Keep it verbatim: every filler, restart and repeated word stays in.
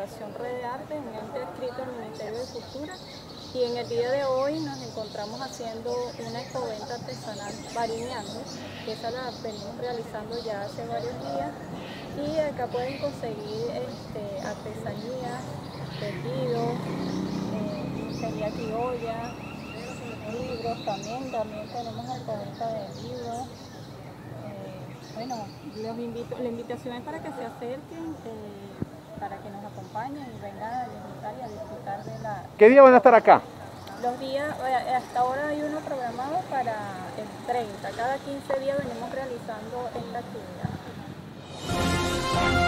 Fundación Red de Arte, un ente adscrito al Ministerio de Cultura, y en el día de hoy nos encontramos haciendo una expoventa artesanal barineando, que esa la venimos realizando ya hace varios días, y acá pueden conseguir este, artesanías, tejidos, eh, sería criolla, libros también, también tenemos expoventa de libros. Bueno, los invito, la invitación es para que se acerquen, eh, para que nos acompañen y vengan a disfrutar y a disfrutar de la... ¿Qué día van a estar acá? Los días, hasta ahora hay uno programado para el treinta, cada quince días venimos realizando esta actividad.